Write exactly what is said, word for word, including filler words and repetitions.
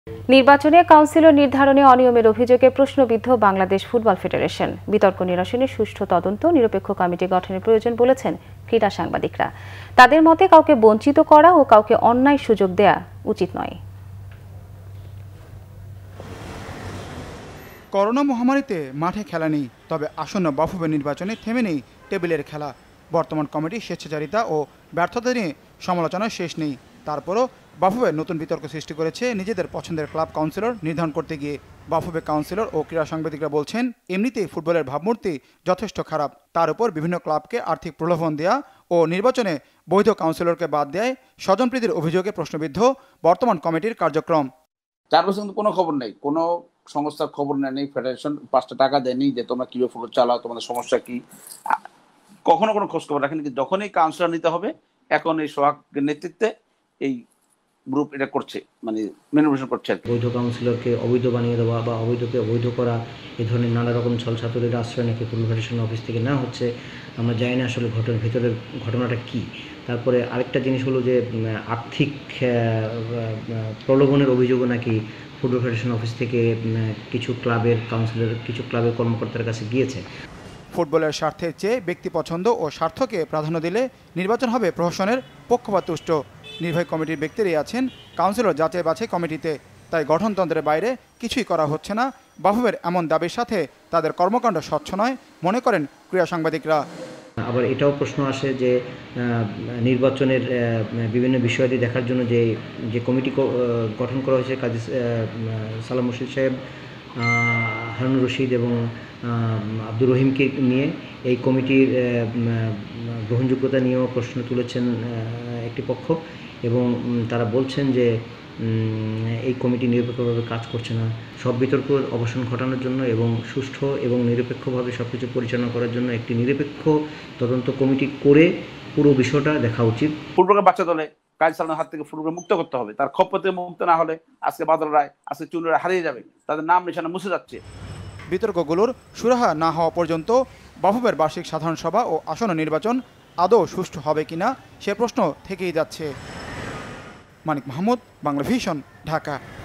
নির্বাচনে কাউন্সিলর নির্ধারণে অনিয়মের অভিযোগে প্রশ্নবিদ্ধ বাংলাদেশ ফুটবল ফেডারেশন। বিতর্ক নিরসনে সুষ্ঠু তদন্ত নিরপেক্ষ কমিটি গঠনের প্রয়োজন বলেছেন ক্রীড়া সাংবাদিকরা। তাদের মতে কাউকে বঞ্চিত করা ও কাউকে অন্যায় সুযোগ দেয়া উচিত নয়। করোনা মহামারীতে মাঠে খেলা নেই, তবে আসন্ন বাফুফে নির্বাচনে থেমে নেই টেবিলের খেলা। বর্তমান কমিটির স্বেচ্ছাচারিতা ও ব্যর্থতা নিয়ে সমালোচনার শেষ নেই। তারপরও বাফুফে নতুন বিতর্ক সৃষ্টি করেছে নিজেদের পছন্দের ক্লাব কাউন্সিলর নির্ধারণ করতে গিয়ে। বাফুফে কাউন্সিলর ও ক্রীড়া সাংবাদিকরা বলছেন, এমনিতেই ফুটবলের ভাবমূর্তি যথেষ্ট খারাপ, তার উপর বিভিন্ন ক্লাবকে আর্থিক প্রলোভন দেয়া ও নির্বাচনে বৈধ কাউন্সিলরকে বাদ দেয় স্বজনপ্রীতির অভিযোগে প্রশ্নবিদ্ধ বর্তমান কমিটির কার্যক্রম। চার বছর কিন্তু কোনো খবর নেই, কোনো সংস্থার খবর নেয়নি, ফেডারেশন পাঁচটা টাকা দেয়নি যে তোমরা কিভাবে ফুটবল চালাও, তোমাদের সমস্যা কি, কখনো কোনো খোঁজ খবর রাখেনি। যখনই কাউন্সিলর নিতে হবে, এখন এই সোহাগের নেতৃত্বে এই গ্রুপ এটা করছে, মানে মেনুভূষণ করছে। বৈধ কাউন্সিলরকে অবৈধ বানিয়ে দেওয়া বা অবৈধকে অবৈধ করা, এই ধরনের নানা রকম ছলছাতুরির আশ্রয় নাকি ফুটবল ফেডারেশন অফিস থেকে না হচ্ছে। আমরা জানি না আসলে ঘটনার ভিতরের ঘটনাটা কি। তারপরে আরেকটা জিনিস হলো যে আর্থিক প্রলোভনের অভিযোগও নাকি ফুটবল ফেডারেশন অফিস থেকে কিছু ক্লাবের কাউন্সিলর কিছু ক্লাবের কর্মকর্তার কাছে গিয়েছে। ফুটবলের স্বার্থের চেয়ে ব্যক্তি পছন্দ ও স্বার্থকে প্রাধান্য দিলে নির্বাচন হবে প্রহসনের পক্ষপাতদুষ্ট। নির্বাহী কমিটির ব্যক্তিরাই আছেন কাউন্সিলর যাচাই বাছাই কমিটিতে, তাই গঠনতন্ত্রের বাইরে কিছুই করা হচ্ছে না। বাফুফের এমন দাবির সাথে তাদের কর্মকাণ্ড স্বচ্ছ নয় মনে করেন ক্রীড়া সাংবাদিকরা। আবার এটাও প্রশ্ন আসে যে নির্বাচনের বিভিন্ন বিষয়াদি দেখার জন্য যে যে কমিটি গঠন করা হয়েছে কাজী সালাম মুর্শিদ সাহেব, হারুনুর রশিদ এবং আব্দুর রহিমকে নিয়ে, এই কমিটির গ্রহণযোগ্যতা নিয়েও প্রশ্ন তুলেছেন একটি পক্ষ এবং তারা বলছেন যে এই কমিটি নিরপেক্ষভাবে কাজ করছে না। সব বিতর্ক অবসান ঘটানোর জন্য এবং সুষ্ঠু এবং নিরপেক্ষভাবে সব কিছু পরিচালনা করার জন্য একটি নিরপেক্ষ তদন্ত কমিটি করে পুরো বিষয়টা দেখা উচিত। ফুটবলকে বাচ্চা দলে কাজী সালামের হাত থেকে ফুটবলকে মুক্ত করতে হবে। তার খপ্পতে মুক্ত না হলে আজকে বাদল রায়, আজকে চুল রায় হারিয়ে যাবে, তাদের নাম নিশানা মুছে যাচ্ছে। বিতর্কগুলোর সুরাহা না হওয়া পর্যন্ত বাফুফের বার্ষিক সাধারণ সভা ও আসন্ন নির্বাচন আদৌ সুষ্ঠু হবে কিনা সে প্রশ্ন থেকেই যাচ্ছে। মানিক মাহমুদ, বাংলা ভিশন, ঢাকা।